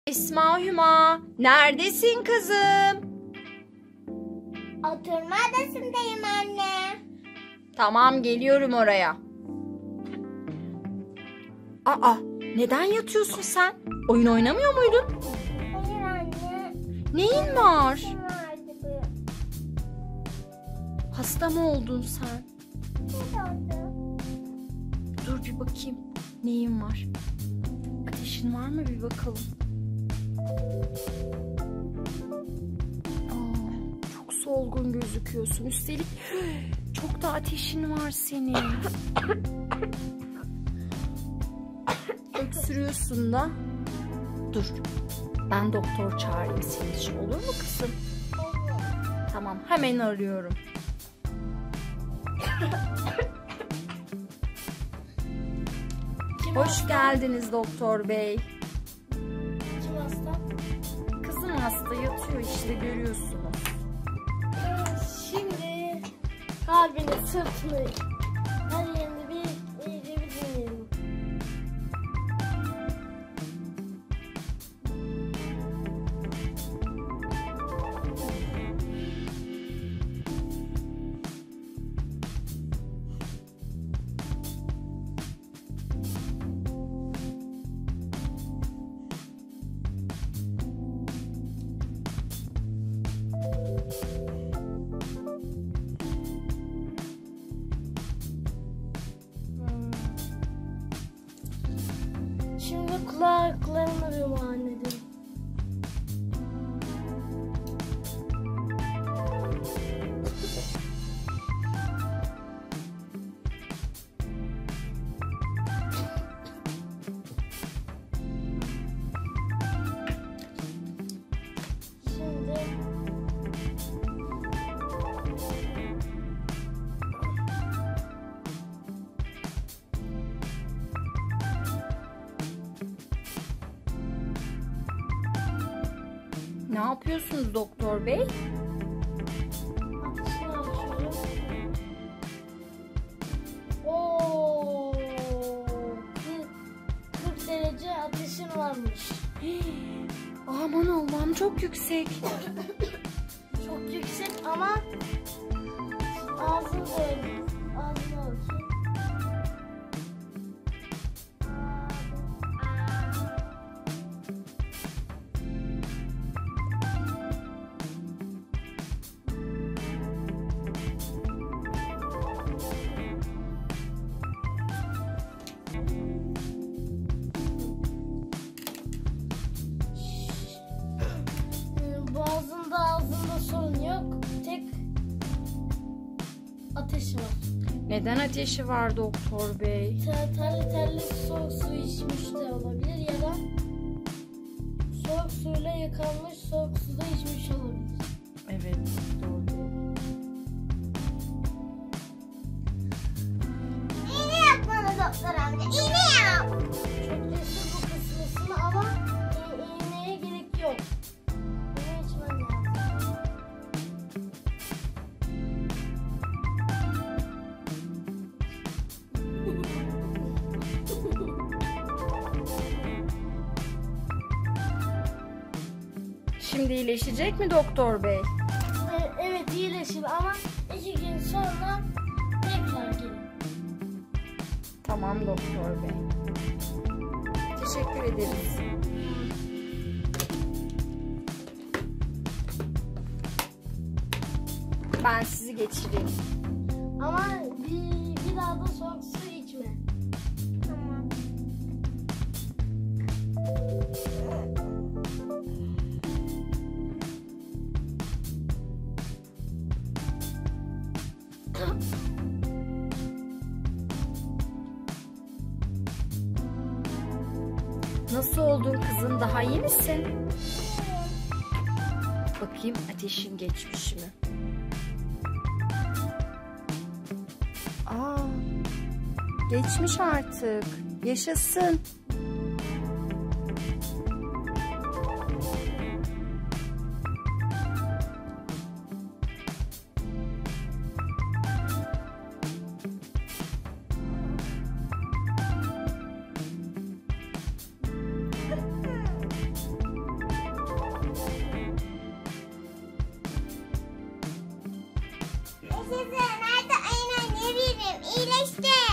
Esma Hüma, neredesin kızım? Oturma odasındayım anne. Tamam, geliyorum oraya. Aa, neden yatıyorsun sen? Oyun oynamıyor muydun? Hayır anne. Neyin var? İşim vardı. Hasta mı oldun sen? Ne oldu? Dur bir bakayım. Neyin var? Ateşin var mı bir bakalım. Çok solgun gözüküyorsun. Üstelik çok da ateşin var senin. Öksürüyorsun da. Dur. Ben doktor çağırayım senin için. Olur mu kızım? Olur. Tamam, hemen arıyorum. Hoş geldiniz doktor bey. Kim hasta? Kızım hasta, yatıyor işte, görüyorsunuz. Şimdi kalbini, sırtını, her yerini iyice bir dinleyelim. Şimdi kulaklarını bir muayene edelim. Şimdi Ne yapıyorsunuz doktor bey? ateşini ölçüyorum. Oo, 40 derece ateşin varmış. Aman Allah'ım, çok yüksek. Çok yüksek ama ağzını ölçüyorum. Ağzını ölçüyorum. Boğazında, ağzında sorun yok. Tek ateşi var. Neden ateşi var doktor bey? Terli soğuk su içmiş de olabilir ya da soğuk suyla yıkanmış, soğuk suda içmiş olabilir. Evet, doğru. İğne yapmadı doktor amca. İğne yap. Çok cesur bu kısmısını ama iğneye gerek yok. İğne içmen lazım. Şimdi iyileşecek mi doktor bey? Evet iyileşir ama 2 gün sonra tekrar gelin. Tamam doktor bey. Teşekkür ederiz. Ben sizi geçireyim. Ama bir daha da soğuk su içme. Tamam. Nasıl oldun kızım? Daha iyi misin? Bakayım ateşin geçmiş mi? Aa, geçmiş artık. Yaşasın. Yaşasın. Artık ayın oynayabilirim. İyileşti.